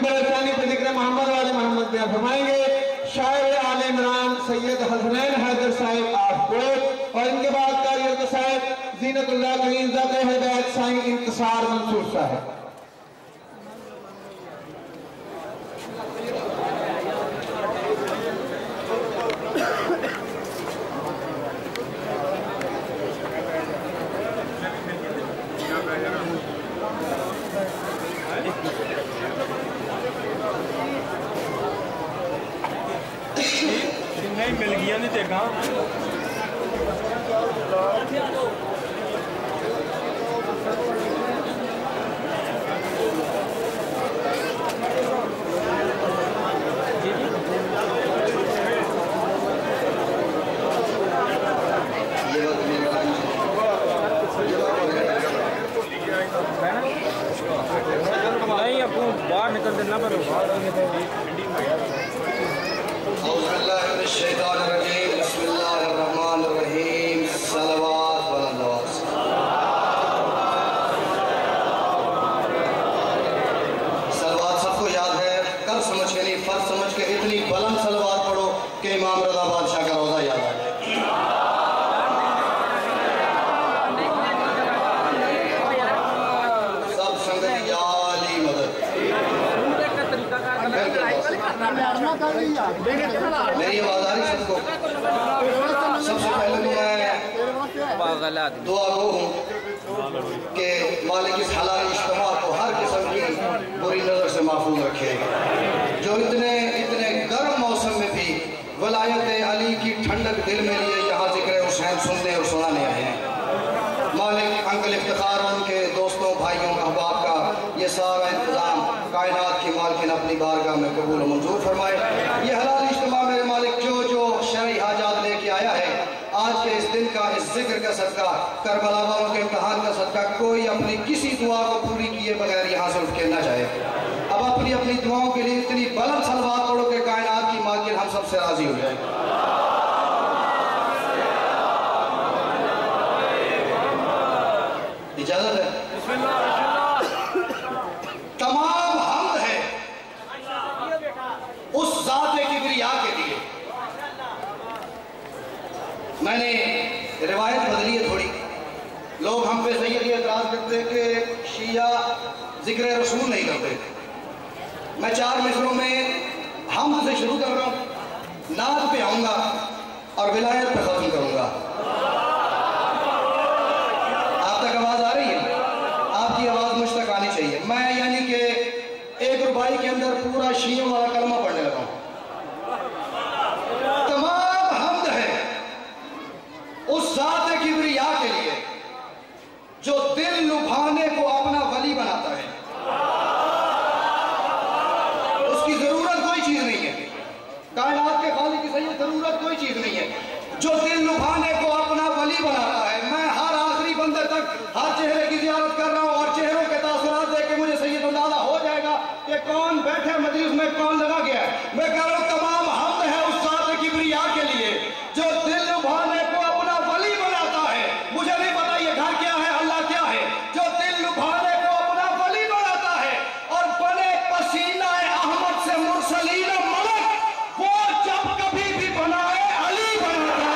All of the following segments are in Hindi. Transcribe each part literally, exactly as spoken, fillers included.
नंबर अठानी पर जिक्र मोहम्मद वाले मोहम्मद बयान फरमाएंगे शायर आले इमरान सैयद हसनैन हैदर साहिब आफकोट और इनके बाद कारी साहिब जीनतुल्लाह करीम ज़ाते हिदायत साईं इंतसार मंसूर साहब। मिल गया नहीं देखा नहीं आपको बाहर निकल देना पर सलवात सबको याद है, कल समझ के नहीं फर्ज समझ के इतनी बुलंद सलवात पढ़ो कि इमाम रज़ा बादशाह का रोज़ा याद आ जाए। सब संगत याली मदद मेरी आवाज आ रही सबको। सबसे पहले तो मैं दुआ गो हूँ कि मालिक इस हलाल इज्तिमा को हर किस्म की बुरी नज़र से महफूज रखे, जो इतने इतने गर्म मौसम में भी वलायत अली की ठंडक दिल में लिए यहाँ जिक्र हुसैन सुनने और सुनाने आए हैं। मालिक अंकल इफ्तिखार और उनके दोस्तों भाइयों अहबाब का ये सारा इंतज़ाम कायनात की मालकिन अपनी बारगाह में कबूल और मंजूर फरमाए। ये हलाल इज्तिमा मेरे मालिक जो जो शरई हाजात लेके आया है आज के इस दिन का, इस जिक्र का सदका, करबला वालों के इम्तहान का सदका, कोई अपनी किसी दुआ को पूरी किए बगैर यहाँ से उठ के ना जाए। अब अपनी अपनी दुआओं के लिए इतनी बुलंद सलवात पढ़ो कि कायनात की मालकिन हम सबसे राजी हो जाए। इजाजत है? तमाम हम्द है उस ज़ात किबरिया के लिए। मैंने रिवायत बदली है थोड़ी, लोग हम पे सही ये एतराज करते हैं कि शिया जिक्र रसूल नहीं करते। मैं चार मिसरों में हम से शुरू कर रहा हूँ, नाद पे आऊंगा और विलायत पे खत्म करूंगा। आप तक आवाज आ रही है? आपकी आवाज मुझ तक आनी चाहिए। मैं यानी कि एक रुबाई के अंदर पूरा शियों वाला कलमा पढ़ने लगा हूं। तमाम हम्द है उस ज़ात किबरिया के लिए जो दिल लुभाने को अपना वली बनाता है। उसकी जरूरत कोई चीज नहीं है, कायनात के खालिक की सही जरूरत कोई चीज नहीं है, जो दिल लुभाने को अपना वली बनाता है। मैं हर आखिरी बंदे तक हर चेहरे की जियारत कर रहा हूं और चेहरों के तासुरात देख के मुझे सही अंदाजा हो जाएगा कि कौन बैठे मजलिस में, कौन लगा गया है। मैं कह रहा हूं तमाम हम्द है उस ज़ात किबरिया के लिए जो दिल लुभाने को अपना वली बनाता है। मुझे नहीं पता ये घर क्या है, अल्लाह क्या है, जो दिल लुभाने को अपना वली बनाता है और बने पसीना अहमद से मुरसलीन मलक, वो जब कभी भी बनाए अली बनाता।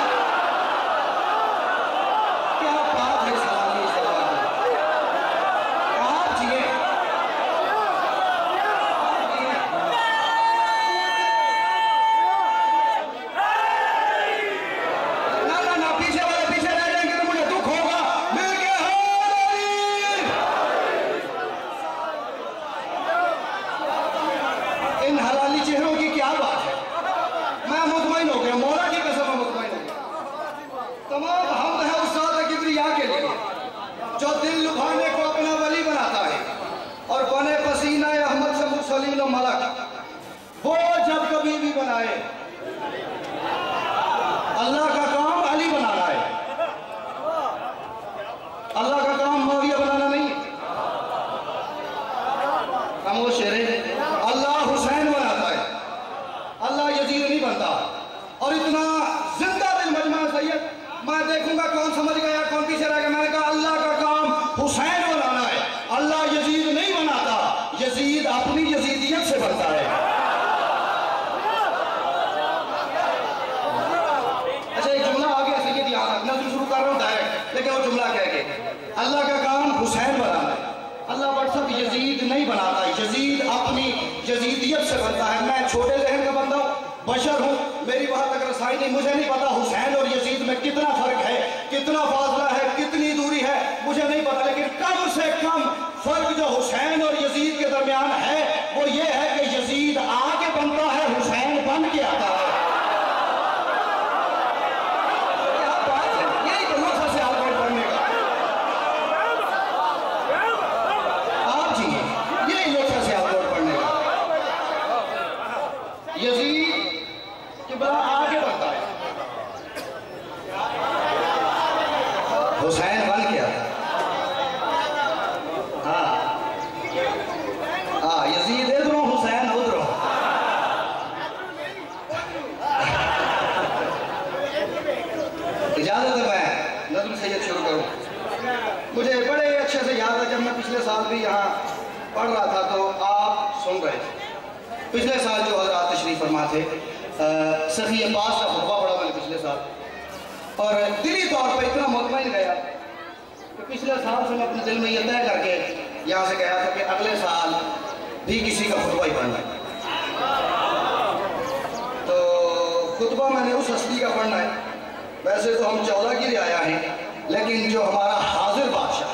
क्या बात है सलामी सलामी। आप जिए ना ना ना, पीछे वाले पीछे रह जाएंगे तो मुझे दुख होगा। मिल के इन हलाली चेहरों की क्या बात है। मैं मुतमईन हो गया, मौला की कसम में मुतमईन हो गया। तमाम हम्द है उस ज़ात किबरिया के लिए जो दिल लुभाने को अपना वली बनाता है और बने पसीना अहमद से मुरसलीन मलक, वो जब कभी भी बनाए। अल्लाह का काम अली बनाना है, अल्लाह का काम मौविया बनाना नहीं है। खामोश शेरे, अल्लाह हुसैन बनाता है, अल्लाह यजीद नहीं बनता। और इतना जिंदा दिल मजमा सैयद, मैं देखूंगा कौन समझ गया कौन पीछे रह गया। मैंने कहा अल्लाह का काम हुसैन बनाना है, अल्लाह यजीद नहीं बनाता। यजीद अपनी यजीदियत से यजीदियत से बनता है। मैं छोटे जहन का बंदा हूँ, बशर हूँ, मेरी वहां तक रसाई नहीं। मुझे नहीं पता हुसैन और यजीद में कितना फर्क है, कितना फासला है, कितनी दूरी है, मुझे नहीं पता। लेकिन कम से कम फर्क जो हुसैन और यजीद के दरमियान है वो ये है कि यजीद आके बनता है, हुसैन बन के आता है। यही तो नुस्खा से आलकोट पढ़ने का। आप जी यही नुस्खा से आलकोट पढ़ने का। यजीद के बड़ा आगे बढ़ता है, हुसैन बन गया। हाँ हाँ, यजीद इधरों, हुसैन उधरों। इजाजत है मैं नज़्म सैयद शुरू करूं। मुझे बड़े अच्छे से याद है, जब मैं पिछले साल भी यहाँ पढ़ रहा था तो आप सुन रहे थे। पिछले साल जो हज़रात तशरीफ फरमा थे, सखी अब्बास का खुतबा पढ़ा मैंने पिछले साल, और दिली तौर पर इतना मुतमईन गया कि पिछले साल से मैं अपने दिल में यह तय करके यहाँ से गया था कि अगले साल भी किसी का खुतबा ही पढ़ना है। तो खुतबा मैंने उस हस्ती का पढ़ना है। वैसे तो हम चौदह की रियाया हैं, लेकिन जो हमारा हाजिर बादशाह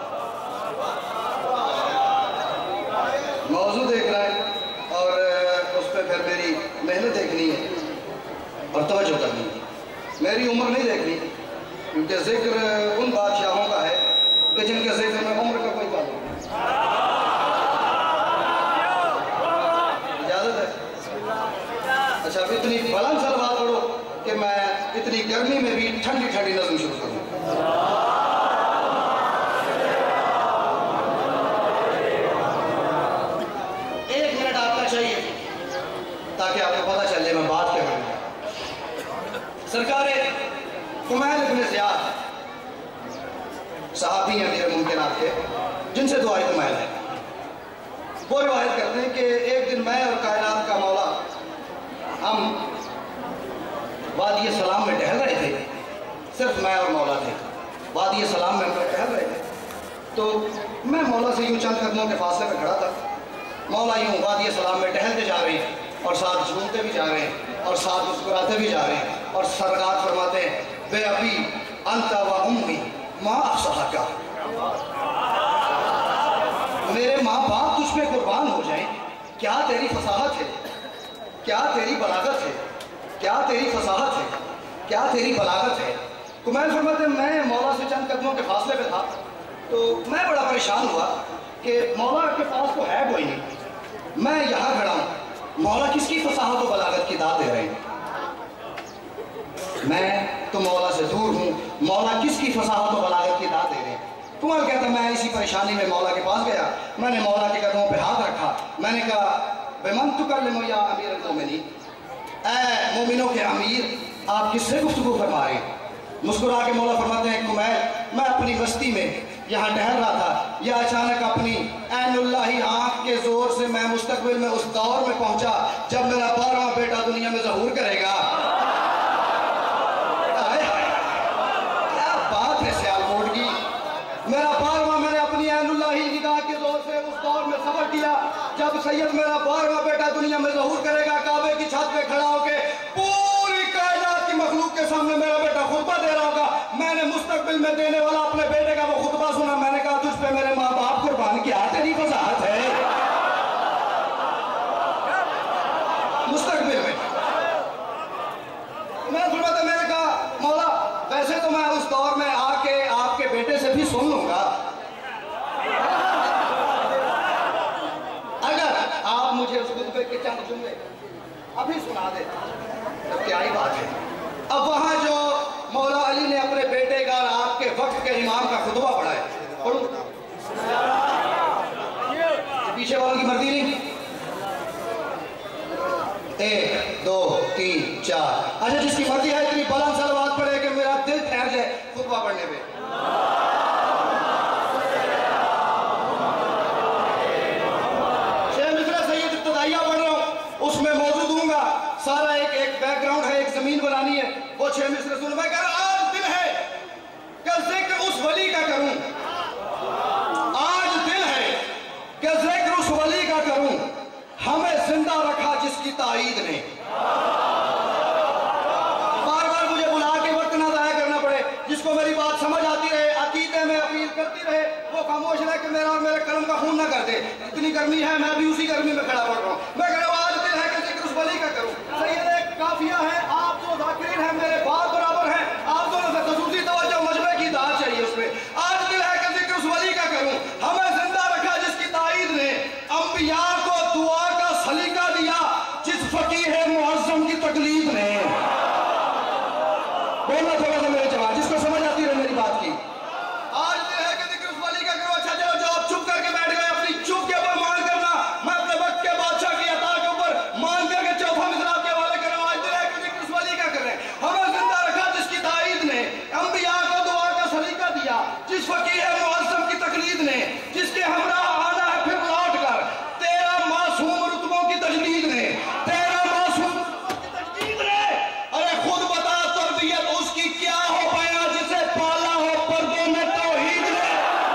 मौजूद देखना है और उस पर फिर मेरी मेहनत देखनी है और तवज्जो करनी है। मेरी उम्र नहीं देखनी, क्योंकि जिक्र उन बादशाहों का है कि जिनके जिक्र में उम्र का कोई ताल्लुक नहीं। इजाजत है? अच्छा, अब इतनी बुलंद सलवात पढ़ो कि मैं इतनी गर्मी में भी ठंडी ठंडी नज़्म शुरू करूँ। एक मिनट आपका चाहिए ताकि आपको पता चल जाए मैं बात क्या करूँगा। सरकार कुमैल इब्न ज़ियाद सहाबी हैं मेरे मुमकिनात के, जिनसे दुआए कुमैल है। वो रिवायत करते हैं कि एक दिन मैं और कायनात का मौला हम वादी सलाम में टहल रहे थे। सिर्फ मैं और मौला थे, वादी सलाम में हम लोग टहल रहे थे। तो मैं मौला से यूँ चंद कदमों के फासले में खड़ा था। मौला यूँ वादी सलाम में टहलते जा रहे हैं और साथ झूमते भी जा रहे हैं और साथ मुस्कुराते भी जा रहे हैं। और सरकार फरमाते हैं, बे अबी अंता व उम्मी माँ अफसहा का, मेरे माँ बाप तुझ पे कुर्बान हो जाएं, क्या तेरी फसाहत है, क्या तेरी बलागत है, क्या तेरी फसाहत है, क्या तेरी बलागत है। कुमैल फरमाते मैं मौला से चंद कदमों के फासले पे था, तो मैं बड़ा परेशान हुआ कि मौला के पास तो है कोई नहीं, मैं यहाँ खड़ा हूँ, मौला किसकी फसाहत और बलागत की दाद दे रहे हैं। मैं तो मौला से दूर हूँ, मौला किसकी फसाहत और बलागत की दाद दे रहे हैं। कुमैल कहता मैं इसी परेशानी में मौला के पास गया, मैंने मौला के कदमों पे हाथ रखा, मैंने कहा बेमन तु कर ले या अमीर मोमिनीन, ऐ मोमिनों के अमीर आप किससे गुफ्तगू फरमा रहे हैं। मुस्कुरा के मौला फरमाते हैं, कुमैल मैं अपनी बस्ती में यहाँ टहल रहा था, यह अचानक अपनी ऐनुल्लाही आँख के जोर से मैं मुस्तकबिल में उस दौर में पहुंचा जब मेरा बारहवां बेटा दुनिया में ज़हूर करेगा। क्या बात है सियालकोट की, मेरा बारहवां मैंने अपनी ऐनुल्लाही निगाह के जोर से उस दौर में सफर किया जब सैयद मेरा बारहवां बेटा दुनिया में ज़हूर करेगा। काबे की छत पे खड़ा होके पूरी कायनात की मखलूक के सामने मेरा बेटा खुतबा दे रहा होगा। मैंने मुस्तकबिल में देने वाला अपने बेटे का वो खुतबा सुना, मैंने कहा तुझ पे मेरे माँ बाप कुर्बान किया, तेरी वजाहत है। मुस्तकबिल में मैं फरमाता, मैंने कहा मौला वैसे तो मैं उस दौर में आके आपके बेटे से भी सुन लूंगा, अगर आप मुझे उस खुतबे के चंद जुमले अभी सुना दे तो क्या ही बात है। अब वहां जो मौला अली ने अपने बेटे का आपके वक्त के इमाम का खुतबा पढ़ा है, पढ़ू पीछे वालों की मर्जी नहीं। एक दो तीन चार, अच्छा जिसकी मर्जी है इतनी बुलंद सलवात पढ़े कि मेरा दिल ठहर जाए खुतबा पढ़ने पे। शेख मिस्र सैयद इब्तिदाइया पढ़ रहा हूँ, उसमें मौजूद हूँगा, सारा एक एक बैकग्राउंड है, एक जमीन बनानी है, वो छह मिस्र सुन। मैं कह रहा आज दिल है कि जिक्र उस वली का करूं, आज दिल है कि जिक्र उस वली का करूं, हमें ताईद ने। बार बार मुझे बुला के वक्त ना जाया करना पड़े, जिसको मेरी बात समझ आती रहे, अकीदे में अपील करती रहे, वो खामोश रहे कि मेरा और मेरे कलम का खून ना कर दे। इतनी गर्मी है, मैं भी उसी गर्मी में खड़ा पड़ रहा हूँ। मैं कह रहा हूँ आज दिल है कि जिक्र उस वली का करूँ। सैयद एक काफिया है, आप जो जाकिरीन हैं मेरे बाप बराबर हैं, आप दोनों से खसूसी तवज्जो मजमे की दाद चाहिए उसमें। आज दिल है कि जिक्र उस वली का करूँ। हमें जिंदा रखा जिसकी ताईद ने, अंबिया को दुआ का सलीका दिया जिस फकीर मुअज्जम की तकलीफ ने। बोलना थोड़ा सा मेरे जवाब, जिसको समझ आती रहे मेरी बात की। आज दिल है कि जिक्र उस वली का करो। अच्छा चलो, जो आप चुप करके बैठ गए, अपनी चुप के ऊपर मान करना, मैं अपने वक्त के बादशाह की अता के ऊपर मान करके चौथा मिसराब के हवाले कर रहा हूं। आज दिल है कि जिक्र उस वली का कर रहे हैं। हमें जिंदा रखा जिसकी ताईद ने, अंबिया को दुआ का सलीका दिया जिस फकीर मुअज्जम की तकलीद ने, जिसके हमरा आना है फिर लौट कर, तेरा मासूम रुतबों की तजदीद ने, तेरा मासूम की तजदीद ने। अरे खुद बता तरबियत उसकी क्या हो पाया जिसे पाला हो पर्दों में तौहीद ने।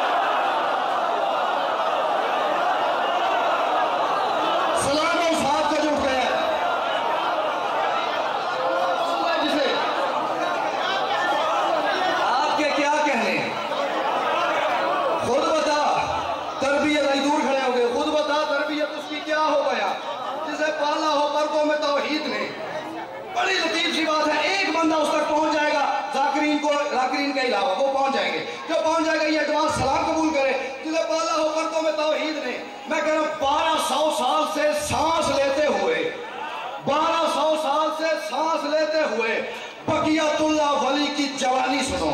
सलाम और साथ का जो उठ गया जिसे आपके क्या कहने, खुद बता तरबियत, आई दूर खड़े हो गए, खुद बता तरबियत उसकी क्या हो गया जिसे पाला हो पर्दों में तौहीद ने। बड़ी लतीफ सी बात है, एक बंदा उस तक पहुंच जाएगा, जाकिरीन को, जाकिरीन के अलावा वो पहुंच जाएंगे। जो पहुंच जाएगा ये एडवांस सलाम कबूल करे जिसे पाला हो पर्दों में तौहीद ने। मैं कह रहा हूं बारह सौ साल से सांस लेते हुए, बारह सौ साल से सांस लेते हुए बकियतुल्लाह वली की जवानी सुनो।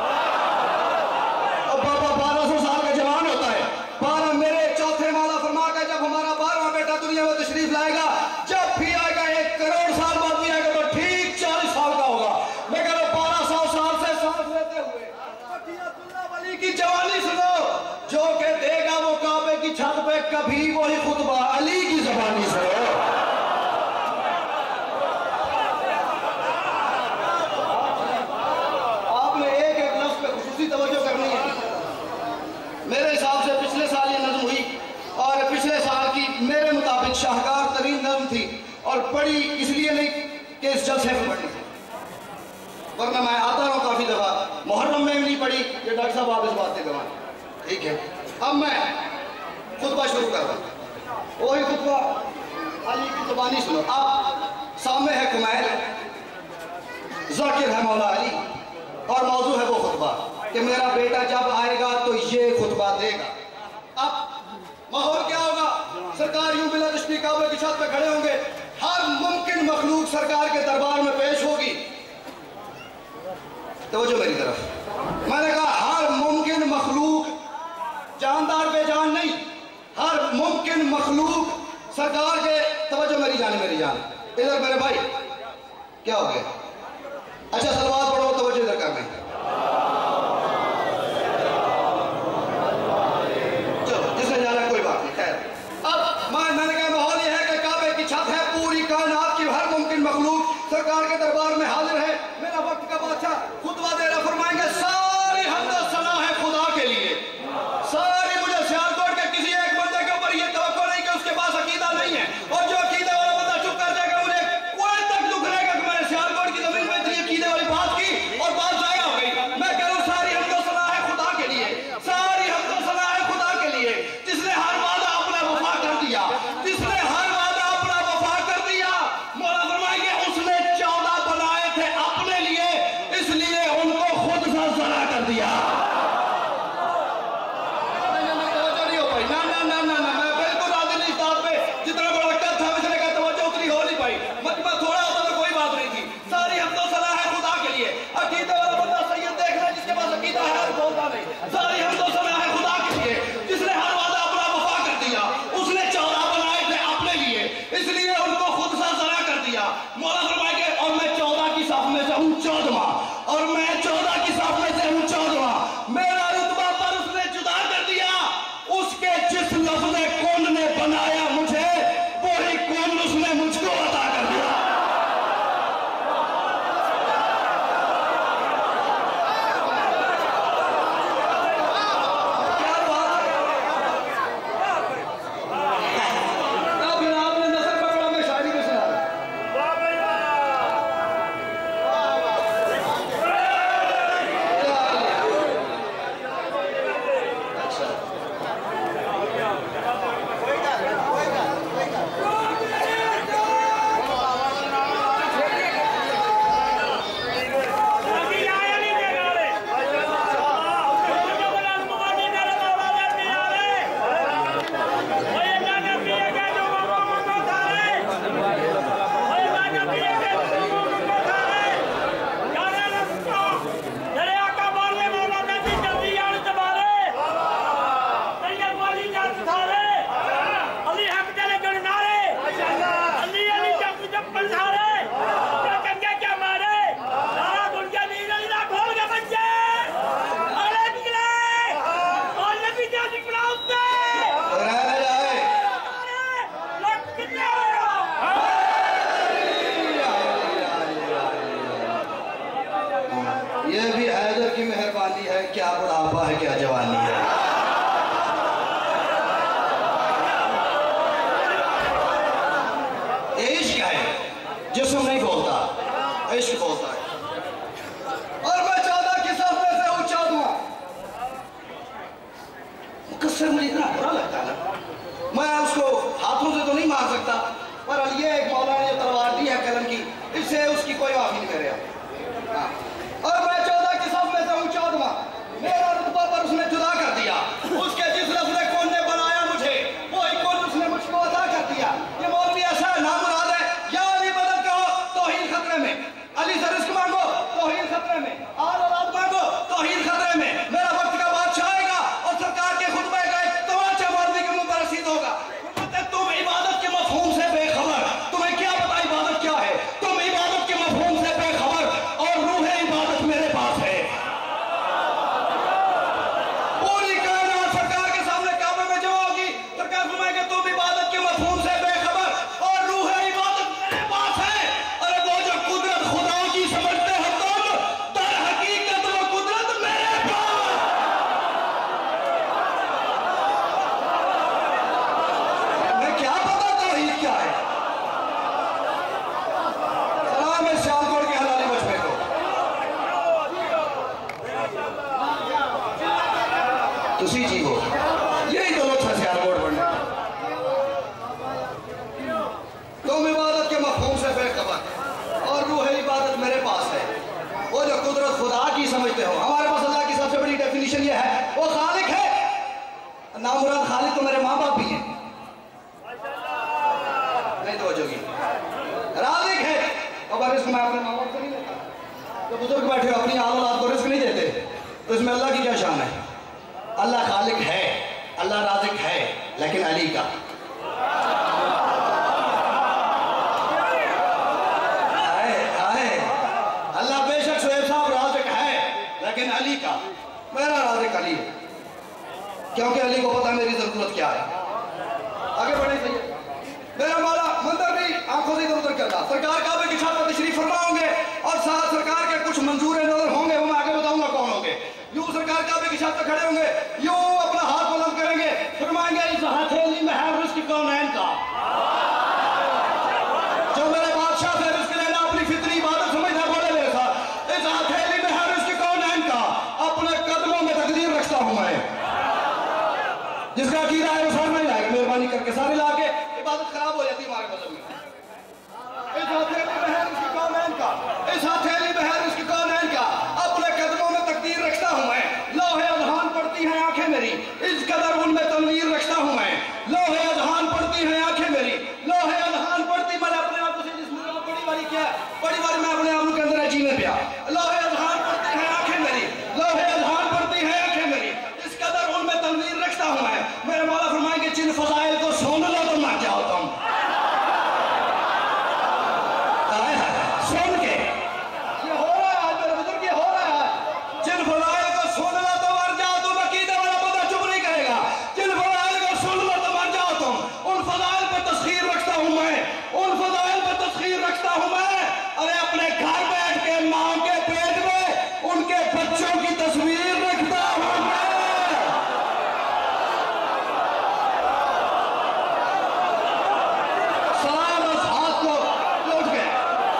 अब बाबा बारह सौ साल का जवान होता है। बारह मेरे चौथे माला फरमा का जब हमारा बारहवां बेटा दुनिया में तशरीफ लाएगा, जब भी आएगा एक करोड़ साल बाद भी आएगा तो ठीक चालीस साल का होगा। मैं कह रहा हूं बारह सौ साल से सांस लेते हुए बकियतुल्लाह वली की जवानी सुनो। जो के देगा वो काबे की छत पे कभी वही खुतबा अली की जबानी सुनो। आपने एक एक लफ्ज पे खुसूसी तवज्जो करनी है। मेरे हिसाब से पिछले साल ये नज्म हुई और पिछले साल की मेरे मुताबिक शाहकार तरीन नज्म थी, और पढ़ी इसलिए नहीं कि इस जलसे में पढ़ी थी, वरना मैं आता हूँ काफी दफा, मुहर्रम में नहीं पढ़ी। ये डॉक्टर साहब आप इस बात से गवाह, ठीक है। अब मैं खुतबा शुरू कर रहा हूँ, वही खुतबा अली की जुबानी सुनो। अब सामने है कुमैल, जाकिर है मौला अली, और मौजू है वो खुतबा कि मेरा बेटा जब आएगा तो ये खुतबा देगा। अब माहौल क्या होगा, सरकार यूं बिला रिश्ती काबे की छत पे खड़े होंगे, हर मुमकिन मखलूक सरकार के दरबार में पेश होगी। तवज्जो मेरी तरफ, मैंने कहा हर मुमकिन मखलूक, जानदार बेजान नहीं, हर मुमकिन मखलूक सरकार के, तवज्जो मेरी जान, मेरी जान इधर मेरे भाई, क्या हो गया? अच्छा सलवात पढ़ो, तवज्जो इधर कर। चलो जिसने जाना कोई बात नहीं, खैर। अब मैं मैंने कहा माहौल ये है कि काबे की छत है, पूरी कायनात की हर मुमकिन मखलूक सरकार के दरबार में हाजिर है। मेरा वक्त का बादशाह खुतबा दे रहा, फरमाएंगे सारी हमद सना है खुदा के लिए, सारी। मुझे सियालकोट के किसी एक बंदे के ऊपर ये तवक्को नहीं कि उसके पास अकीदा नहीं है, और जो अकीदा वाला बंदा चुप कर जाएगा, मुझे कोई तक दुख रहेगा कि मैंने सियालकोट की जमीन में इतनी अकीदे वाली बात की और बात जाया हो गई। मैं कह रहा हूं सारी हमद सना है खुदा के लिए, सारी हमद सना है खुदा के लिए, जिसने हर वादा अपना वफा कर दिया, जिसने हर वादा अपना वफा कर दिया। मौला फरमाएंगे उसने चौदह बनाए थे अपने लिए, इसलिए उनको खुद सा जरा कर दिया। ना ना ना ना ना, मैं बिल्कुल राजी नहीं इस बात पे, जितना बड़ा कद था इसने का तवज्जो उतनी हो नहीं पाई, मजमा थोड़ा होता तो कोई बात नहीं थी। सारी हमदो सलाह है खुदा के लिए, अकीदे वाला बंदा सैयद देख रहा है, जिसके पास अकीदा है और बोलता नहीं। सारी हमदो सलाह है खुदा के लिए, जिसने हर वादा अपना वफा कर दिया, उसने चौदह बनाए थे अपने लिए, इसलिए उनको खुद सा जरा कर दिया। मौला फरमाएंगे और मैं चौदह की साफ में से हूँ चौदहवां, और मैं चौदह की साफ में से हूँ चौदहवां। मेरा रुतबा पर उसने जुदा कर दिया, उसके जिस लफ्ज़ कौन ने बनाया मुझे, वही कौन उसने मुझको अता कर दिया। क्या बात है? फिर आपने नजर पकड़ा, मैं शायरी में सुना है क्या जवानी है। ये इश्क है, जिस्म नहीं बोलता, इश्क बोलता है। और मैं चाहता कि सब में से ऊंचा दूंगा। मुकस्सर मुझे इतना बुरा लगता है ना, मैं उसको हाथों से तो नहीं मार सकता, पर ये एक मौला ने तलवार दी है कलम की, इससे उसकी कोई माफी नहीं करे। और मैं चाहता कि सब में से ऊंचा दूंगा। मेरा रुतबा पर उसने जुदा कर दिया। उसके जिस लफ्ज़ ने कौन ने बनाया मुझे, वही कौन उसने मुझको अदा कर दिया। ये मौलवी ऐसा नामुराद है। या अली मदद कहो तौहीद खतरे में, अली से रिस्क मांगो तौहीद खतरे में, आल औलाद मांगो तौहीद खतरे में। मेरा वक्त का बादशाह आएगा और सरकार के खुतबे का एक तमाचा मौलवी के मुंह पर रसीद होगा। तुम इबादत के मफहूम से बेखबर, तुम्हें क्या पता इबादत क्या है। तुम इबादत के मफहूम से बेखबर और रूह इबादत मेरे पास है। पूरी कायनात सरकार के सामने काबे में जमा होगी। सरकार फरमाएगी तुम इबादत के मफहूम से बेखबर और रूह इबादत मेरे पास है। अरे वो जो कुदरत खुदा की समझते हो तुम, दर हकीकत वो कुदरत मेरे पास। मैं क्या पता तौहीद क्या है। सलाम है श्यामकोट के हलाली बचपे को। तुसी जी हो, यही तो लोग सियालकोट बनने। तुम इबादत के मफहूम से बेखबर और रूह इबादत मेरे पास है। वो जो कुदरत खुदा की समझते हो, हमारे पास अल्लाह की सबसे बड़ी डेफिनेशन ये है, वो खालिक है। नामुराद खालिक तो मेरे माँ बाप भी हैं। नहीं तो जोगी राज़िक है। अब रिस्क मैं अपने माँ बाप से नहीं लेता। तो बुजुर्ग बैठे हो अपनी आल औलाद को रिस्क नहीं देते, तो इसमें अल्लाह की क्या शान है। अल्लाह खालिक है, अल्लाह राज़िक है, लेकिन अली का आए आए अल्लाह बेशक शोएब साहब राज़िक है, लेकिन अली का, मेरा राज़िक अली है, क्योंकि अली को पता मेरी जरूरत क्या है। आगे बढ़े सही। मेरा मौला मंदिर भी आंखों से इधर उधर करता। सरकार काबे की छत पर तशरीफ फरमा होंगे और साथ सरकार के कुछ मंजूर नजर होंगे, वो मैं आगे बताऊंगा कौन होंगे। यूं सरकार काबे की छत पर खड़े होंगे, यूं अपना हाथ बुलंद करेंगे, फरमाएंगे इस हथेली में है रिस्क कौनैन का। जो मेरे बादशाह से रिस्क लेना अपनी फितरी इबादत समझना, बोले मेरे साथ, इस हथेली में है रिस्क कौनैन का। अपने कदमों में तकदीर रखता हूं मैं। जिसका कीड़ा है वो सामने नहीं आएगा। मेहरबानी करके सारे ला के, इबादत खराब हो जाती है हमारे मजहब में। इस हथेली में है रिस्क कौनैन का, इस हथेली में है रिस्क कौनैन का। अपने कदमों में तकदीर रखता हूं मैं। लोहे अज़हान पड़ती हैं आंखें मेरी, इस कदर उनमें तनवीर रखता हूं मैं। लोहे अज़हान पड़ती हैं आंखें मेरी, लोहे अज़हान पड़ती। मैंने अपने आप से जिस बड़ी बारी क्या बड़ी बारी मैं अपने आप के अंदर जीने पे। लोहे अज़हान पड़ती हैं आंखें मेरी, लोहे अज़हान पड़ती हैं आंखें मेरी, इस कदर उनमें तनवीर रखता हूं मैं। मेरे मौला फरमाएंगे जिन फज़ाइल को सुन लो तो मर जाओ तुम। सुन के ये हो रहा है आज मेरे बुजुर्ग, ये हो रहा है। जिन फज़ाइल को सुन लो तो मर जाओ तुम। अकीदा वाला बंदा चुप नहीं करेगा। जिन फज़ाइल को सुन लो तो मर जाओ तुम। उन फज़ाइल पर तस्खीर रखता हूं मैं, उन फज़ाइल पर तस्खीर रखता हूं मैं। अरे अपने घर बैठ के मां के पेट में उनके बच्चों की तस्वीर रखता हूं मैं। सलाम उस हाथ को लौट गए।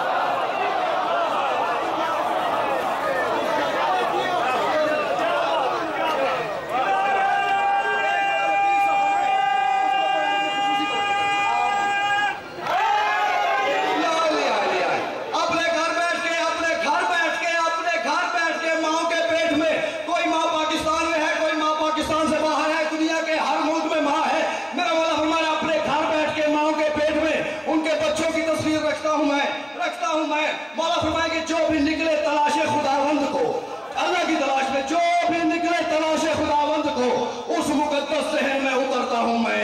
अपने घर बैठ के अपने घर बैठ के अपने घर बैठ के माओ के पेट में, कोई माँ पाकिस्तान में है, कोई माँ पाकिस्तान से बाहर है, दुनिया के हर मुल्क में माँ है। मेरा मौला फरमाया अपने घर बैठ के माओ के पेट में उनके बच्चों की तस्वीर रखता हूं मैं, रखता हूं मैं। मौला फरमाएंगे जो भी निकले तलाशे खुदावंद को, अल्लाह की तलाश में जो भी निकले तलाशे खुदावंद को, उस मुकद्दस शहर में उतरता हूं मैं।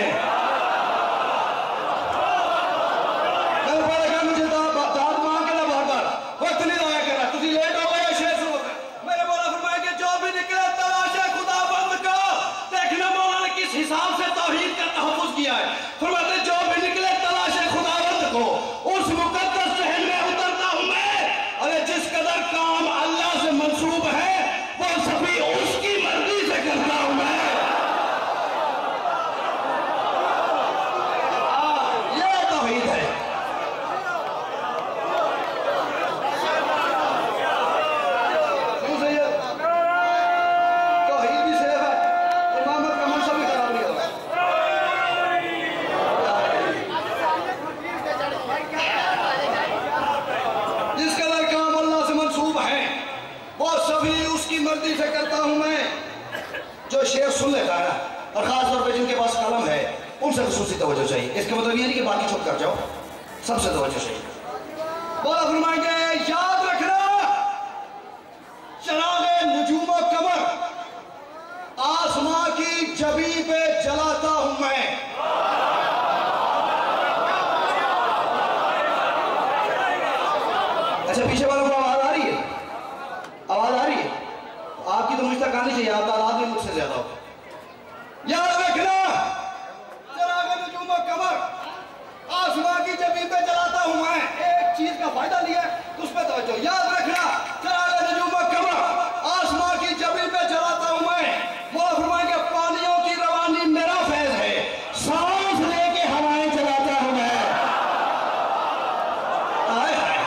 मुझे दाद मांग के ना बार बार वक्त नहीं लाया करा, तुझे लेट हो गए शेर शुरू हो गए। मेरे मौला फरमाएंगे जो भी निकले तलाशे खुदावंद को, देखना मौला ने किस हिसाब से तौहीद का तहफ़्फ़ुज़ किया है। फरमाते जो भी निकले तलाशे खुदावंद को, उस मुकद्दस शहर में उतरता हूं मैं। अरे जिस कदर काम अल्लाह मर्जी से करता हूं मैं। जो शेर सुन लेता है ना, और खासतौर पर जिनके पास कलम है, उनसे खुसूसी तवज्जो चाहिए। इसका मतलब ये नहीं कि बाकी चुप कर जाओ, सबसे तवज्जो चाहिए। बोला फरमाएंगे, याद रखना चरागे नजूम कमर आसमां की जबी पे जलाता हूं मैं। अच्छा, पीछे वालों को आवाज आ रही है? आवाज आ रही है? आपकी तो मुझे तक आनी चाहिए, आप तादाद में मुझसे ज्यादा हो। याद रखना चरागे नजूम कमर आसमां की जबी पे जलाता हूं मैं। एक चीज का फायदा लिया उस पर तवज्जो। याद रखना चरागे नजूम कमर आसमां की जबी पे जलाता हूं मैं। मौला फरमाएंगे, पानियों की रवानी मेरा फैज है, सांस लेके हवाएं चलाता हूं मैं। आए हाय,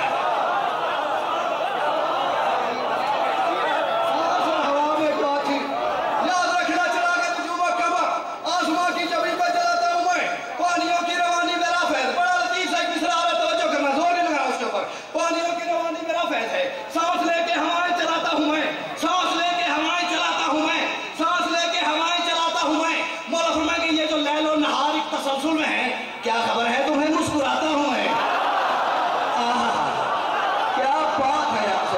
सांस और हवा में बात थी। याद रखना चरागे नजूम कमर आसमां की जबी पे जलाता हूं मैं। पानियों की रवानी मेरा फैज, बड़ा लतीफ सा एक मिसरा है, तवज्जो करना, जोर नहीं लगाना उसके ऊपर। पानियों की रवानी मेरा फैज है, सांस लेके हवाएं चलाता हूं मैं। सांस लेके हवाएं चलाता हूं मैं। सांस लेके हवाएं चलाता हूं मैं। मौला फरमाएंगे, ये जो लैलो नहार एक तसलसल में है, क्या खबर है तुम्हें, मुस्कुराता हूं मैं। आहा, क्या बात है आपसे,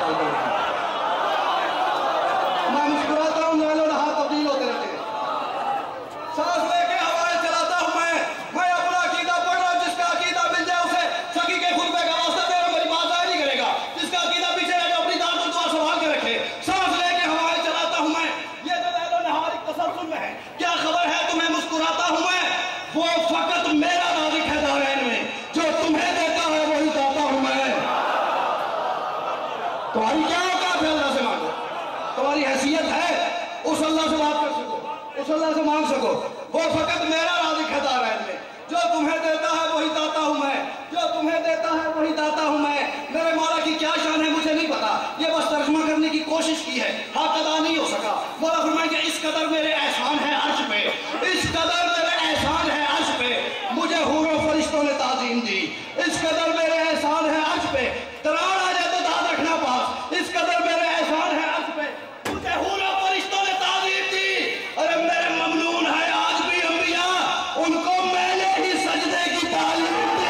मैं मुस्कुराता हूं, लैलो नहार तब्दील होते रहते हैं। सांस लेके हवाएं चलाता हूं मैं। मैं अपना अकीदा पढ़ रहा हूं, जिसका अकीदा मिल जाए उसे सकी के खुतबे का वास्ता दे, मेरी बात जाहिर नहीं करेगा। जिसका अकीदा पीछे रह जाए, अपनी दाद और दुआ संभाल के रखे। सांस लेके हवाएं चलाता हूं मैं। ये जो लैलो नहार एक तसलसल में है, क्या खबर है तुम्हें, मुस्कुराता हूं मैं। वो फकत मेरा नाज़िक है दारैन में, जो तुम्हें देता है वही दाता हूं मैं। तुम्हारी क्या औकात है, अल्लाह से मांगो। तुम्हारी हैसियत है उस अल्लाह से बात कर सको, उस अल्लाह से मांग सको। वो फकत मेरा नाज़िक है दारैन में, जो तुम्हें देता है वही दाता हूं मैं। जो तुम्हें देता है वही दाता हूं मैं। मेरे मौला की क्या शान है मुझे नहीं पता, ये बस तर्जुमा करने की कोशिश की है, हक अदा नहीं हो सका। मौला फरमाएंगे, इस कदर मेरे एहसान है अर्श पे, इस कदर मेरे एहसान है अर्श पे, मुझे हूरों फरिश्तों ने ताज़ीम दी। इस कदर मेरे एहसान है अर्श पे, तरार आ जाए तो दाद रखना पास। इस कदर मेरे एहसान है अर्श पे, मुझे हूरों फरिश्तों ने ताज़ीम दी। अरे मेरे ममनून है आज भी अंबिया, उनको मैंने ही सजदे की तालीम दी।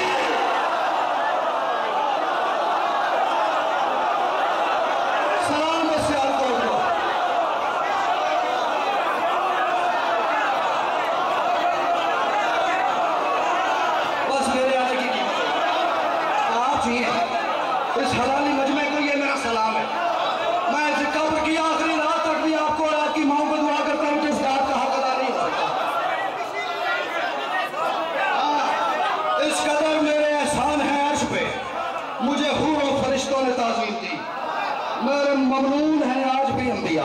सलाम से आपको। बस मेरे आने की कीमत है, आप चाहिए इस हलाली मजमे को, ये मेरा सलाम है। मैं इस कब्र की आखिरी रात तक भी आपको और आपकी माओ को दुआ करता हूं कि इस रात का हक अदा नहीं हो सकता। हाँ, इस कदर मेरे एहसान है अर्श पे, मुझे हूर और फरिश्तों ने ताज़ीम दी। मेरे ममनून है आज भी अंबिया।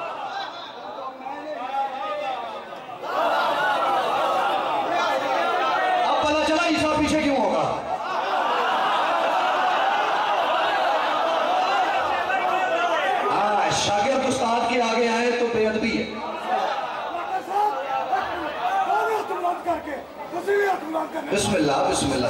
अब पता चला ईसा पीछे क्यों होगा। हाँ, शागिर्द उस्ताद के आगे आए तो बेअदबी है। बिस्मिल्लाह बिस्मिल्लाह।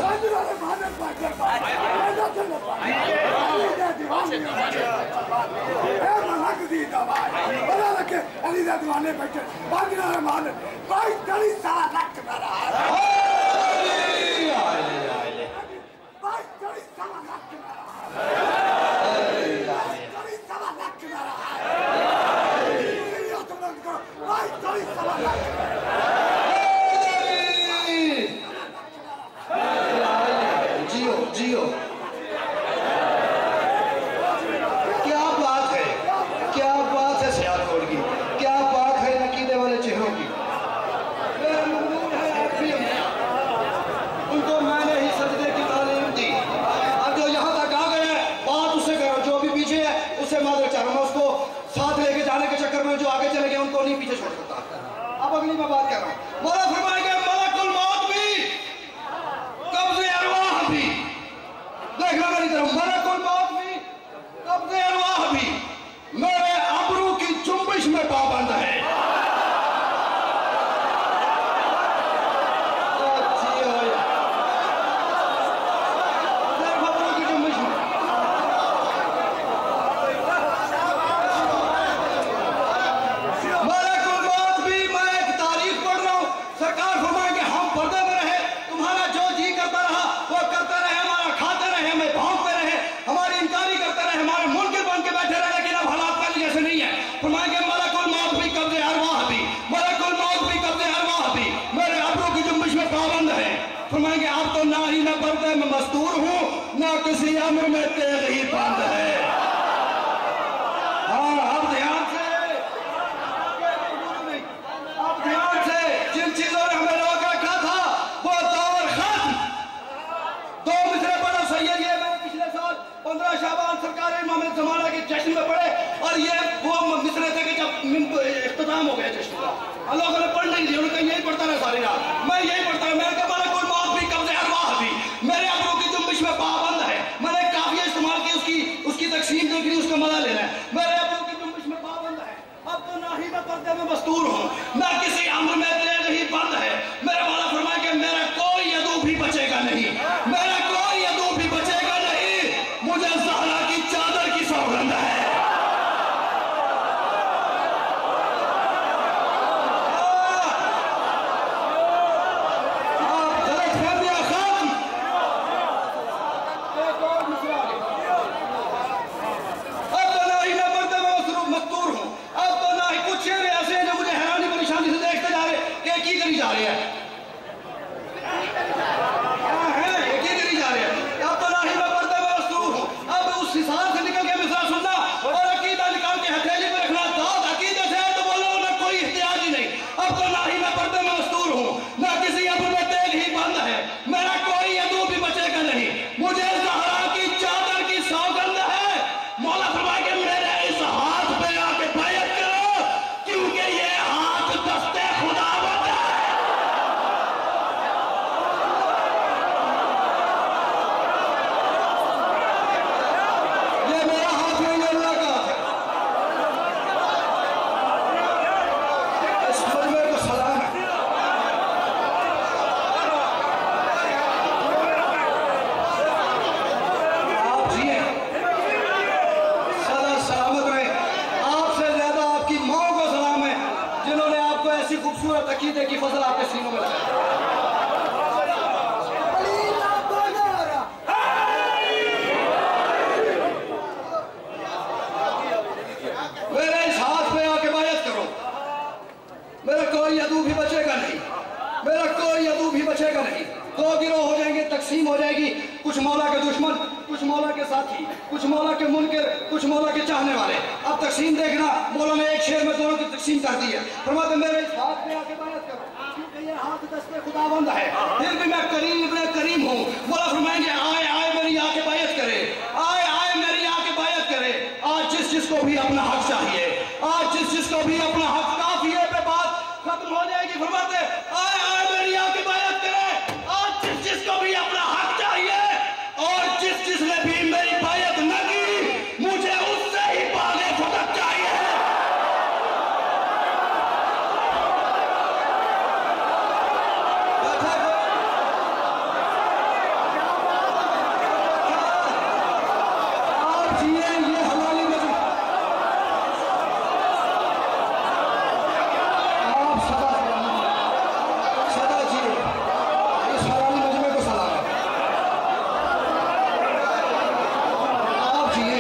जियो जियो, क्या बात है, क्या बात है सियालकोट की, क्या बात है नकीदे वाले चेहरों की। उनको मैंने ही सजदे की तालीम दी। अब जो यहाँ तक आ गए हैं, बात उससे करो, जो भी पीछे है उससे मादर चाह रहा हूं। मैं उसको साथ लेके जाने के चक्कर में जो आगे चले गए उनको नहीं पीछे छोड़ सकता। अब अगली मैं बात कर रहा हूँ। मौला फरमाएंगे, मलकुल मौत भी, कब्ज़े अरवाह भी, देखना मेरी तरफ, मलकुल मौत भी, कब्ज़े अरवाह भी मेरे अबरू की जुम्बिश में पाबंद है। किसी अम्र में तेग ही बंद है। हाँ, अब ध्यान से, अब ध्यान से, जिन चीजों ने हमें रोक रखा था वो दौर खत्म। दो मिसरे पढ़ो सैयद, ये मैंने पिछले साल पंद्रह शाबान सरकार इमाम जमाना के जश्न में पढ़े, और ये वो मिसरे थे कि जब इख्तिताम हो गया जश्न का, लोगों ने पढ़ नहीं दी, उन्होंने कहा यही पढ़ता रहा सारी रात, मैं यही पढ़ता रहा। मैंने कहा मेरा कोई मौत भी कब्ज़े अरवाह भी मेरे अब्रों की जुम्बिश में पाबंद है। मैंने काफिया इस्तेमाल की, उसकी उसकी तकसीम देख ली, उसका मजा लेना है। मेरे अब्रों की जुम्बिश में पाबंद है। अब तो ना ही मैं पर्दे में मस्तूर हूँ, ना किसी अम्र में तेग ही बंद है। मेरे वाला फरमाया कि मेरा कोई यदू भी बचेगा नहीं, मेरा कोई यदू भी बचेगा नहीं, मुझे ज़हरा की चादर की सौगंध है। अकीदे की फसल आपके सीनों में लगाए। मेरे इस हाथ पे आके बायत करो, मेरा कोई यदू भी बचेगा नहीं, मेरा कोई यदू भी बचेगा नहीं। दो गिरोह हो जाएंगे, तकसीम हो जाएगी, कुछ मौला के दुश्मन, कुछ मौला के साथी, कुछ मौला के मुनकर, कुछ मौला के चाहने वाले। अब तकसीम देखना, मौला ने एक शेर में दोनों की तकसीम कर दी है। फरमाते मेरे इस हाथ पे आके बायत करो, क्योंकि ये हाथ दस्ते खुदाबंद है, फिर भी मैं करीम इब्ने करीम हूँ। मौला फरमाएंगे आए आए मेरी आके बायत करे, आए आए मेरी आके बायत करे। आज जिस जिसको भी अपना हक चाहिए, आज जिस जिसको भी अपना हक, काफिये पे बात खत्म हो जाएगी। फरमाते आए आए मेरी आके बायत करे, आज जिस जिसको भी अपना हक चाहिए, और जिस जिसने भी मेरी बायत न की, मुझे उससे ही बागे फटक चाहिए। आप जिए ये हलाली में, आप सदा सदा जिए, इस हलाली मजमे को सलाम है। आप जिए,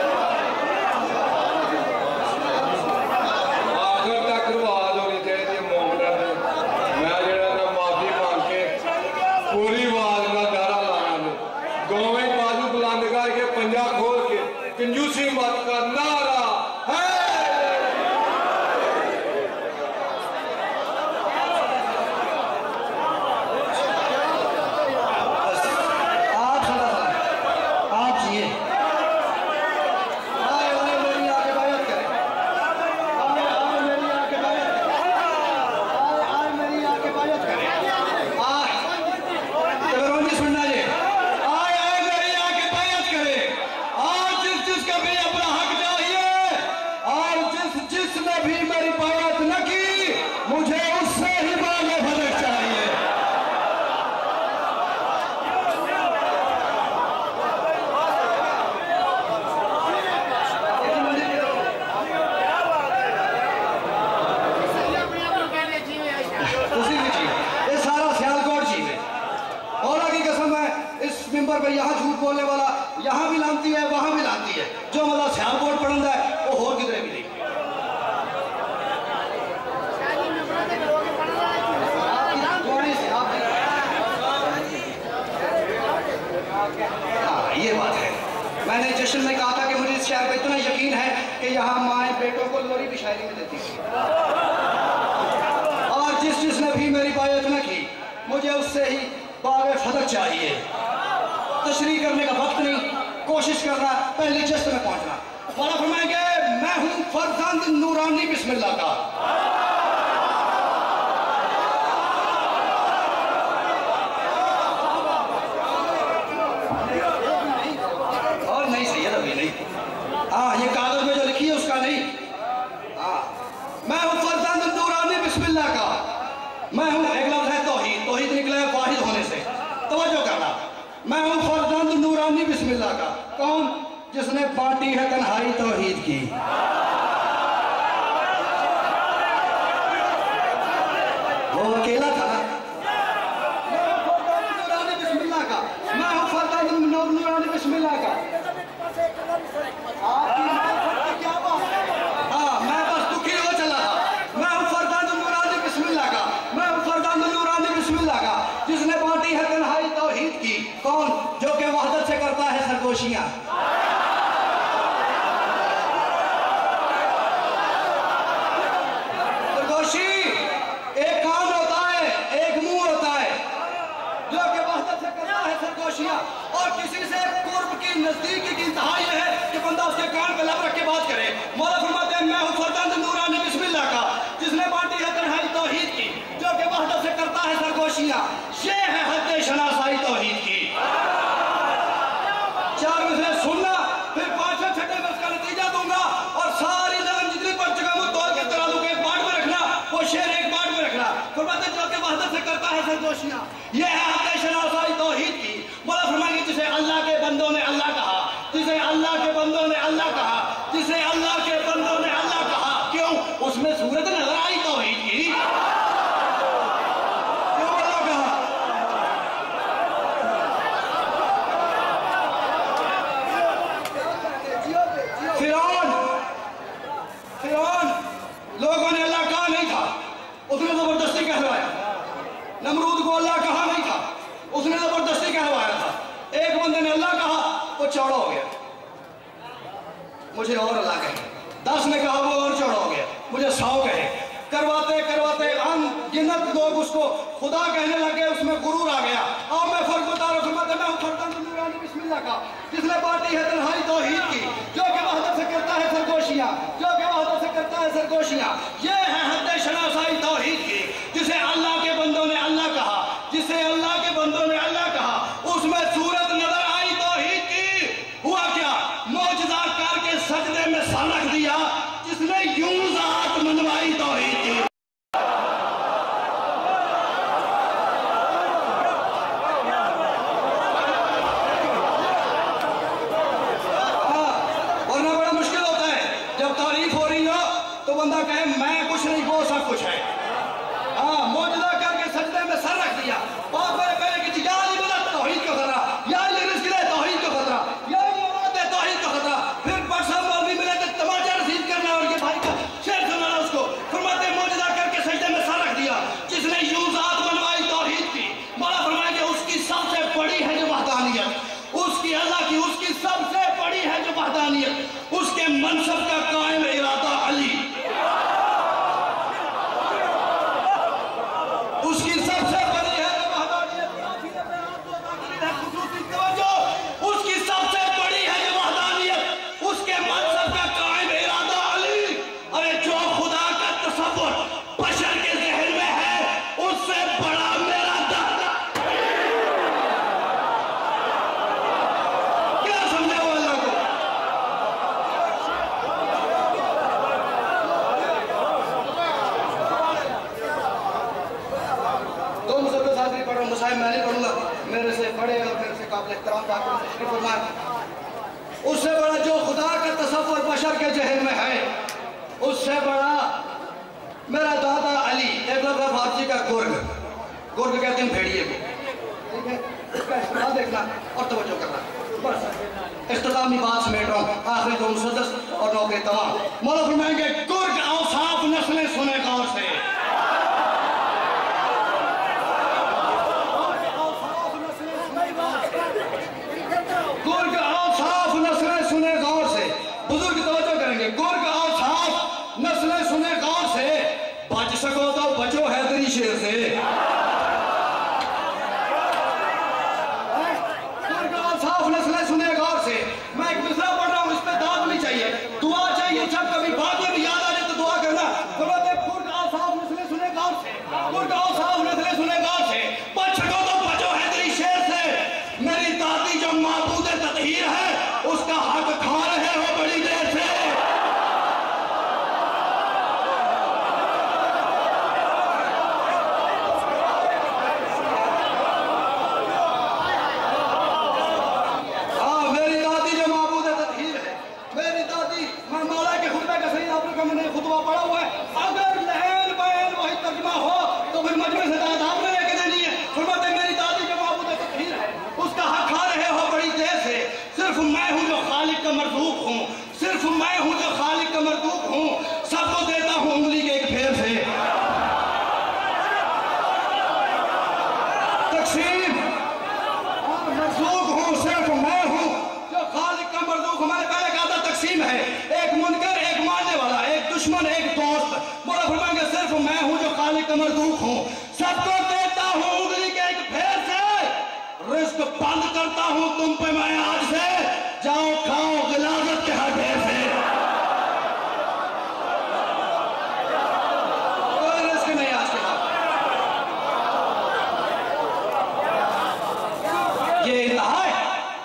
आखिर तक रिवाज होनी चाहिए मोमडन मैं जरा माफी मांग के पूरी आवाज का दारा लाना गोवे बाजू बुलंद करके पंजा खोल के कंजूसी मत कर, नारा है। आप सदा आप जिए, आए आए मेरी आके बायत करें, आए आए मेरी आके बायत करें, आए आए मेरी आके बायत करें। आए तगरौनी सुनना जी, आए आए मेरी आके बायत करें, आज जिस जिसका भी अपना हक चाहिए, और जिस जिसने भी मेरी बायत न की, मुझे उससे ही बागे फटक चाहिए। उसी की चीज, ये सारा सियालकोट चीज है। मौला की कसम है, इस मिंबर पे यहाँ झूठ बोलने वाला यहाँ भी लानती है, वहाँ भी लानती है। जो मतलब सियालकोट पढ़ंदा है वो होर किधरे भी नहीं। थोड़ी सी आप हाँ, ये बात है। मैंने जश्न में कहा था कि मुझे इस शहर पर इतना यकीन है कि यहाँ माएँ बेटों को लोरी भी शायरी में देती थी, और जिस जिसने भी मेरी बायत न की मुझे उससे ही बाग फदक चाहिए। तशरीह करने का वक्त नहीं, कोशिश करना पहले जश्न में पहुंचना। मौला फरमाएंगे मैं हूँ फर्जंद नूरानी बिस्मिल्लाह का। और नहीं सही है अभी नहीं, हाँ ये कागज में जो लिखी है उसका नहीं। हाँ मैं हूँ फर्जंद नूरानी बिस्मिल्लाह का। मैं हूँ, एक लफ्ज है तौहीद, तौहीद निकला है वाहिद होने से, तवज्जो करना। मैं हूँ फर्जंद नूरानी बिस्मिल्लाह का। कौन? जिसने बांटी है तन्हाई तौहीद की। वो अकेला था ना। मैं हूँ फर्जंद नूरानी बिस्मिल्लाह का। मैं हूँ फर्जंद नूरानी बिस्मिल्लाह का। क्या बात है? हाँ मैं बस दुखी हो चला था। मैं हूँ फर्जंद नूरानी बिस्मिल्लाह का। मैं हूँ फर्जंद नूरानी बिस्मिल्लाह का, जिसने बांटी है तन्हाई तौहीद की। कौन? जो कि वहदत से करता है सरगोशियां। सरगोशी एक कान होता है, एक मुंह होता है, जो कि वहदत से करता है सरगोशियां। और किसी से कुर्ब की नजदीकी की इंतहा यह है कि बंदा उसके कान पे लब रख के बात करे। मौला फरमाते हैं मैं हूँ फर्जंद नूरानी बिस्मिल्लाह का, जिसने बांटी है तन्हाई तौहीद की, जो कि वहदत से करता है सरगोशियां। ये है हद शनासाई तौहीद की। चार मिसरे सुनना, फिर पांचवें छठे में उसका नतीजा दूंगा, और सारी नज़म जितनी पढ़ चुका हूं तोड़ के तराजू के एक बाट में रखना, वो शेर एक बाट में रखना। फरमाते जो कि वहदत से करता है सरगोशियां, ये है हद शनासाई तौहीद की। मौला फरमाएंगे जिसे अल्लाह के बंदों ने अल्लाह कहा, जिसे अल्लाह के बंदों ने अल्लाह कहा, जिसे अल्लाह के बंदों ने अल्लाह कहा। क्यों? उसमें सूरत नजर आई तौहीद की। क्यों अल्लाह कहा? फिरौन फिरौन लोगों ने अल्लाह कहा नहीं था, उसने जबरदस्ती कहलवाया। नमरूद को अल्लाह कहा नहीं था, उसने जबरदस्ती कहलवाया था। एक बंदे ने अल्लाह कहा, वो चौड़ा हो गया, मुझे और अल्लाह कहे। दस ने कहा, वो और चौड़ा हो गया, मुझे सौ कहे। करवाते करवाते अनगिनत लोग उसको खुदा कहने लगे, उसमें गुरूर आ गया। और मैं फर्क बता रहा हूँ, मैं हूँ फर्जंद नूरानी बिस्मिल्लाह का, जिसने बांटी है तन्हाई तौहीद की, जो कि वहदत से करता है सरगोशियां, जो कि वहदत से करता है सरगोशियां। ये है हद शनासाई तौहीद की। जिसे अल्लाह के बंदों ने अल्लाह कहा, जिसे अल्लाह के बंदों ने अल्लाह कहा, उसमें सूरत नजर आई तौहीद की। हुआ क्या? मौजज़ा करके सजदे में सर रख दिया, जिसने यूं ज़ात मनवाई तौहीद की। वरना बड़ा मुश्किल होता है जब तारीफ हो रही हो तो बंदा कहे मैं कुछ नहीं, वो सब कुछ है। हाँ मौजज़ा करके सजदे में सर रख दिया। बात मेरे पहले की थी, या अली मदद तौहीद को खतरा, या अली रिज़्क़ दे तौहीद को खतरा, या अली औलाद दे तौहीद को खतरा। फिर परसों मौलवी मिले तो तमाचा रसीद करना और ये भाई का शेर सुनाना उसको। फरमाते मौजज़ा करके सजदे में सर रख दिया, जिसने यूं ज़ात बनवाई तौहीद की। मौला फरमाएंगे उसकी सबसे बड़ी है जो वहदानियत, उसकी अल्लाह की उसकी सबसे बड़ी है जो वहदानियत, उसके मनसब का कायम इरादा अली, उसकी सबसे बड़ी है जो वहदानियत, उसकी सबसे बड़ी है जो वहदानियत, उसके मनसब का कायम इरादा अली। अरे जो खुदा का तसव्वुर बशर के ज़हन में है, उससे बड़ा मेरा दादा। क्या समझे वो अल्लाह को? तो मुझे साथी पढ़ो, मुसाहिब मैं नहीं पढ़ूंगा, मेरे से बड़े और मेरे से काबिल एहतराम ठाकुर तशरीफ फरमाए। उससे बड़ा जो खुदा का तसव्वुर बशर के ज़हन में है, उससे बड़ा मेरा दादा अली। एक लफ्ज़ फारसी का गुर्ग, गुर्ग कहते हैं भेड़िए को, ठीक है? इसका इस्तेमाल देखना और तवज्जो करना। बस इख्तितामी बात समेट रहा हूँ, आखिरी दो मुसद्दस और नौकरी तमाम। मौला फरमाएंगे गुर्ग औसाफ नस्लें सुने गौर से। गुर्ग तकहीर है, उसका हक खा रहे हो बड़ी देर से। हाँ, मेरी दादी जो माबूद तकहीर है, मेरी दादी मौला के खुतबे का सही आपने मैंने खुतबा पढ़ा हुआ है। अगर लहन बहन वही तर्जुमा हो तो फिर मजमे से दाद आपने लेके देनी है। फरमाते मेरी दादी जो माबूद तकहीर है, उसका हक खा रहे हो बड़ी देर से। सिर्फ मैं हूँ जो खालिक का मरदूक हूँ, सिर्फ मैं हूँ जो खालिक का मरदूक हूँ, सबको देता हूँ उंगली के एक फेर से। तकसीम मरदूक हूँ, सिर्फ मैं हूँ जो खालिक का मरदूक। हमारे पहले कहा था तकसीम है, एक मुनकर, एक मानने वाला, एक दुश्मन, एक दोस्त। बोला फरमाएंगे सिर्फ मैं हूँ जो खालिक का मरदूक हूँ, सबको देता हूँ उंगली के एक फेर से। रिस्क बंद करता हूँ तुम पे मैं आज से, जाओ खाओ गिलाजत के हर ढेर से। कोई रिस्क नहीं आज के बाद, ये इंतहा है।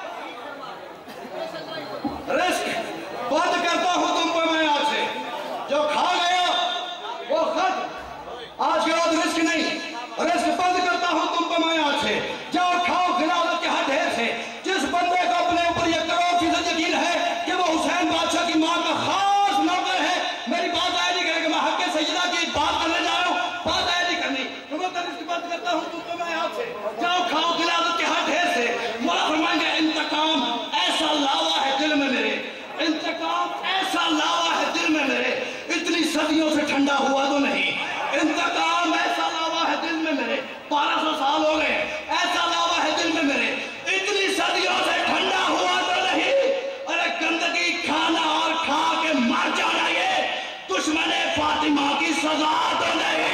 रिस्क बंद करता हूँ तुम पे मैं आज से, जो खा गया वो खत्म। आज के बाद रिस्क नहीं, रिस्क बंद करता हूँ तुम पे मैं आज से, जाओ खाओ गिलाजत के हर ढेर से। जिस बंदे को अपने ऊपर यह करोड़ फीसद यकीन है कि वो हुसैन बादशाह की मां का खास नौकर है, मेरी बात आए नहीं करेगा। मैं हक के सजदा की बात करने जा रहा हूँ, बात आए नहीं करनी। तो मैं रिस्क बंद करता हूँ तुम पे मैं आज से, जाओ खाओ गिलाजत के हर ढेर से। मौला फरमाएंगे इंतकाम ऐसा लावा है दिल में मेरे, इंतकाम ऐसा लावा है दिल में मेरे, इतनी सदियों से ठंडा हुआ तो नहीं। इंतकाम ऐसा लावा है दिल में मेरे, बारह सौ साल हो गए, ऐसा लावा है दिल में मेरे, इतनी सदियों से ठंडा हुआ तो नहीं। अरे गंदगी खाना और खा के मर जाना ये दुश्मने फातिमा की सजा तो नहीं।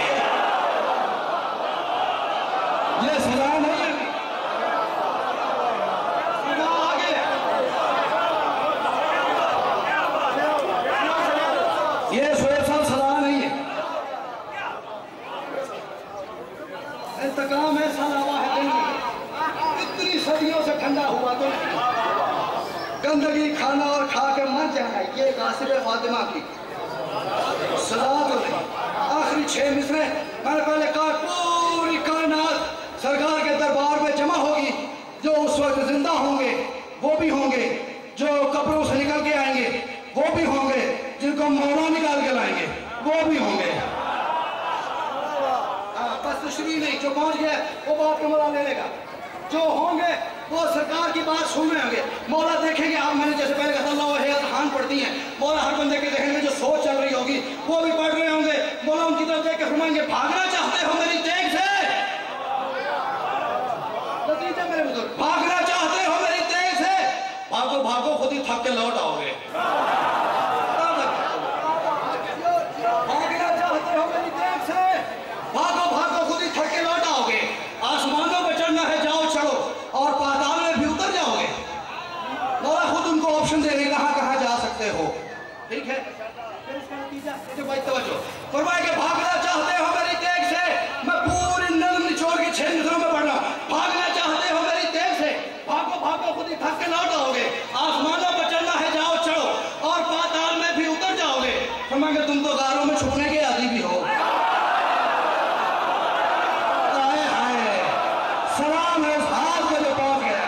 ये सजा नहीं है, सजा आगे। ये सोए साल सजा नहीं है, इंतकाम ऐसा लावा है दिल में, इतनी सदियों से ठंडा हुआ तो नहीं। गंदगी खाना और खा के मर जाना ये गासिब फातिमा की सजा तो नहीं। आखिरी छह मिसरे मैंने पहले कहा, पूरी कायनात सरकार के दरबार में जमा होगी। जो उस वक्त जिंदा होंगे वो भी होंगे, जो कब्रों से निकल के आएंगे वो भी होंगे, जिनको मौला निकाल के लाएंगे वो भी होंगे। बस तशरीह नहीं, जो पहुंच गया वो बात का मौला ले लेगा। जो होंगे वो सरकार की बात सुन रहे होंगे, मौला देखेंगे। आप मैंने जैसे पहले कहा अल्लाह हान पढ़ती हैं, मौला हर बंदे के देखेंगे, जो सोच चल रही होगी वो भी पढ़ रहे होंगे। मौला उनकी तरफ देख के फरमाएंगे भागना चाहते हो मेरी तेग से, मेरे बुजुर्ग भागना चाहते हो मेरी तेग से, भागो भागो खुद ही थक के लौट आओगे। भागना चाहते हो मेरी तेग से, भागो भागो खुद ही थक के लौट आओगे। आसमानों पर चढ़ना है जाओ चढ़ो, और पाताल में भी उतर जाओगे। मौला खुद उनको ऑप्शन दे रहे कहां कहां जा सकते हो। ठीक है, फिर इसका नतीजा जो भाई तवज्जो फरमाए कि भागना चाहते हो मेरी तेग से, मैं पूरी नज़्म निचोड़ के छह मिसरों में पढ़ रहा हूं। भागना चाहते हो मेरी तेग से, भागो भागो खुद ही थक के लौट आओगे। आसमानों पर चढ़ना है जाओ चढ़ो, और पाताल में भी उतर जाओगे। फरमाएंगे तुम तो गारों में छुपने के आदी भी हो। सलाम है उस हाथ में जो पहुंच गया।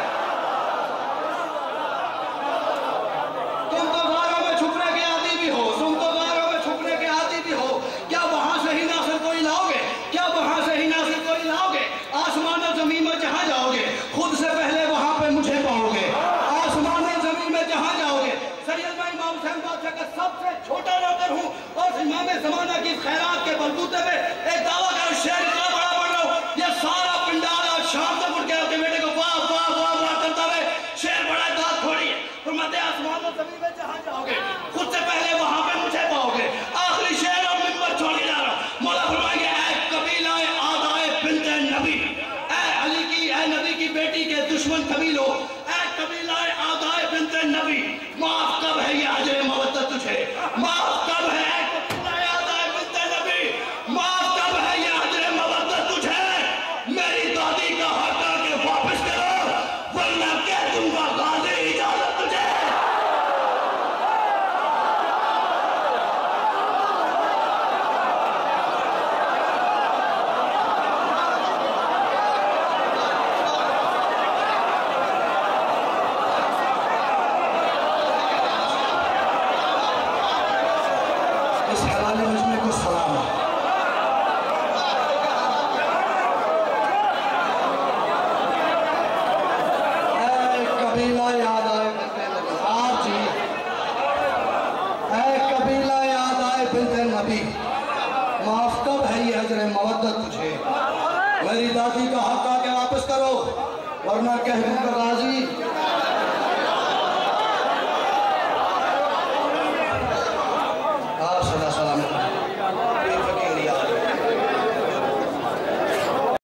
तुम तो गारों में छुपने के आदी भी हो, तुम तो गारों में छुपने के आदी भी हो। क्या वहां से ही नासिर कोई लाओगे, क्या वहां से ही नासिर कोई लाओगे। आसमान और जमीन में जहां जाओगे खुद से पहले वहां पे मुझे पाओगे। आसमान और जमीन में जहां जाओगे, सैयद मैं इमाम हुसैन बादशाह का सबसे छोटा नौकर हूं, और इमाम जमाना की खैरात के बलबूते पे एक दावा कर शेर इतना बड़ा पढ़ रहा हूं, ये सारा पिंडाल शाम तक उठ के अपने बेटे को वाह वाह वाह वाह करता रहे। शेर बड़ा दांत थोड़ी है, फरमाते आसमान और जमीन में जहां जाओगे खुद से पहले वहां पे मुझे पाओगे। आखिरी शेर और मिंबर छोड़ के जा रहा हूं। मौला फरमाएंगे ऐ कबीला आदाए बिन्ते नबी, ऐ अली की ऐ नबी की बेटी के दुश्मन कबीलो, ऐ कबीला आदाए बिन्ते नबी, माफ कब है ये अजर मवद्दत तुझे, माफ कब है कबीला आदाए बिन्ते नबी, माफ कब है ये अजर मवद्दत तुझे। मेरी दादी का हक आके वापस करो, वरना कह दूंगा गाज़ी इजाज़त पटेला